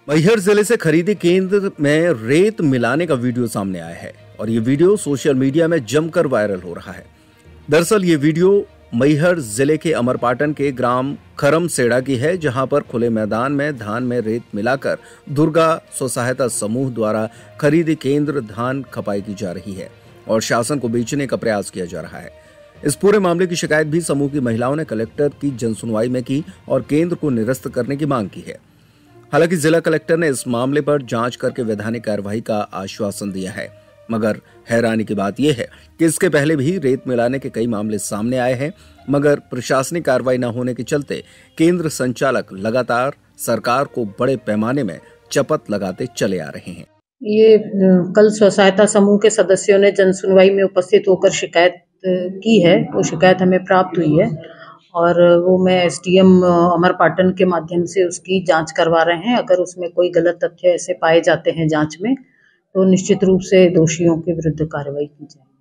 मैहर जिले से खरीदी केंद्र में रेत मिलाने का वीडियो सामने आया है और ये वीडियो सोशल मीडिया में जमकर वायरल हो रहा है। दरअसल ये वीडियो मैहर जिले के अमरपाटन के ग्राम खरमसेड़ा की है, जहां पर खुले मैदान में धान में रेत मिलाकर दुर्गा स्व सहायता समूह द्वारा खरीदी केंद्र धान खपाई की जा रही है और शासन को बेचने का प्रयास किया जा रहा है। इस पूरे मामले की शिकायत भी समूह की महिलाओं ने कलेक्टर की जनसुनवाई में की और केंद्र को निरस्त करने की मांग की है। हालांकि जिला कलेक्टर ने इस मामले पर जांच करके वैधानिक कार्रवाई का आश्वासन दिया है, मगर हैरानी की बात यह है कि इसके पहले भी रेत मिलाने के कई मामले सामने आए हैं, मगर प्रशासनिक कार्रवाई न होने के चलते केंद्र संचालक लगातार सरकार को बड़े पैमाने में चपत लगाते चले आ रहे हैं। ये कल स्व सहायता समूह के सदस्यों ने जनसुनवाई में उपस्थित होकर शिकायत की है। वो शिकायत हमें प्राप्त हुई है और वो मैं एसडीएम अमरपाटन के माध्यम से उसकी जांच करवा रहे हैं। अगर उसमें कोई गलत तथ्य ऐसे पाए जाते हैं जांच में, तो निश्चित रूप से दोषियों के विरुद्ध कार्रवाई की जाए।